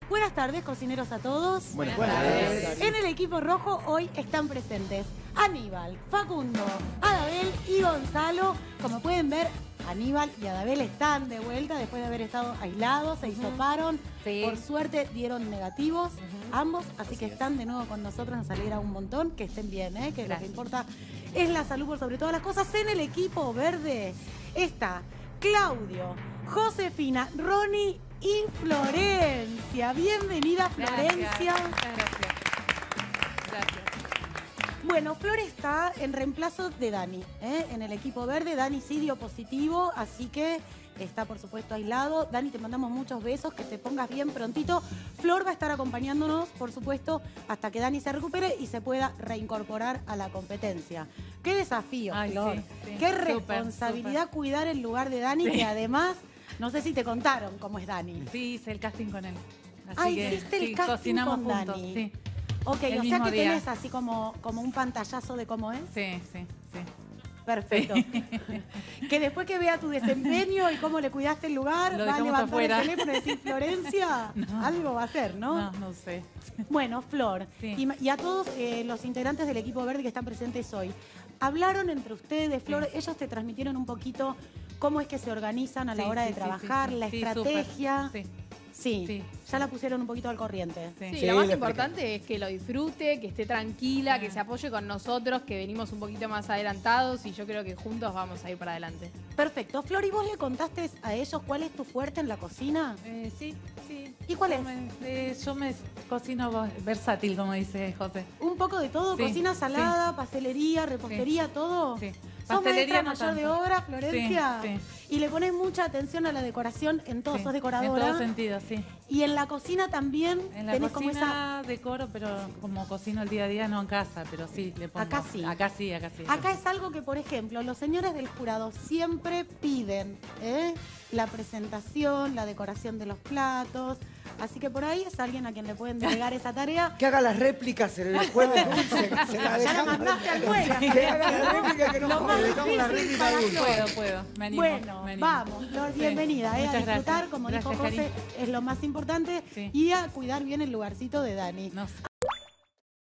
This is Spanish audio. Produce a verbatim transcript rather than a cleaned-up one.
Buenas tardes, cocineros a todos. Buenas tardes. En el equipo rojo hoy están presentes Aníbal, Facundo, Adabel y Gonzalo. Como pueden ver, Aníbal y Adabel están de vuelta después de haber estado aislados, se hisoparon. Sí. Por suerte dieron negativos Uh-huh. ambos, así, Así que es. están de nuevo con nosotros, nos alegra un montón que estén bien, ¿eh? Que Gracias. lo que importa es la salud por sobre todas las cosas. En el equipo verde está Claudio, Josefina, Ronnie y Florencia. Bienvenida, Florencia. Gracias. Muchas gracias. Gracias. Bueno, Flor está en reemplazo de Dani, ¿eh? En el equipo verde. Dani sí dio positivo, así que está, por supuesto, aislado. Dani, te mandamos muchos besos, que te pongas bien prontito. Flor va a estar acompañándonos, por supuesto, hasta que Dani se recupere y se pueda reincorporar a la competencia. ¡Qué desafío, Ay, Flor! sí, sí. ¡Qué Súper, responsabilidad súper. cuidar el lugar de Dani, Sí. que además, no sé si te contaron cómo es Dani. Sí, hice el casting con él. Así Ah, que, hiciste el sí, casting cocinamos con juntos, Dani. Sí, Ok, El o sea mismo que día. tenés así como, como un pantallazo de cómo es. sí, sí, sí. Perfecto. Que después que vea tu desempeño y cómo le cuidaste el lugar, Lo va a dejamos levantar afuera. el teléfono y decir, Florencia, No. algo va a hacer, ¿no? No, no sé. Bueno, Flor, Sí. y, y a todos eh, los integrantes del equipo verde que están presentes hoy, hablaron entre ustedes, Flor, Sí. ellos te transmitieron un poquito cómo es que se organizan a la Sí, hora sí, de sí, trabajar, sí, sí. la Sí, estrategia. súper. Sí, Sí, Sí. ya la pusieron un poquito al corriente. sí. Sí, Sí, lo más le importante es que lo disfrute, que esté tranquila, que se apoye con nosotros, que venimos un poquito más adelantados y yo creo que juntos vamos a ir para adelante. Perfecto. Flor, ¿y vos le contaste a ellos cuál es tu fuerte en la cocina? Eh, sí, sí. ¿Y cuál Yo es? me- eh, yo me cocino vo- versátil, como dice José. Un poco de todo, Sí, cocina salada, pastelería, repostería, todo. Sí. ¿Sos maestra no mayor de tanto. obra, Florencia? Sí, Y le pones mucha atención a la decoración en todo, sí. sos En decoradora. todo sentido, sí. Y en la cocina también En la tenés como esa... cocina decoro, pero como cocino el día a día, no en casa, pero sí, le pongo. Acá sí. Acá sí, acá sí. Acá es algo que, por ejemplo, los señores del jurado siempre piden, ¿eh? La presentación, la decoración de los platos. Así que por ahí es alguien a quien le pueden delegar esa tarea. Que haga las réplicas en el juego dulce. Que se la Ya la dejamos. mandaste al juego. Que haga la réplica que no Lo más jode. Dejamos la difícil réplica para dulce. Puedo, puedo. Me animo. Bueno, me animo. vamos, Flor, Sí. bienvenida, ¿eh? A Muchas disfrutar, gracias. como Gracias, dijo José, Cari. es lo más importante, Sí. y a cuidar bien el lugarcito de Dani. No sé.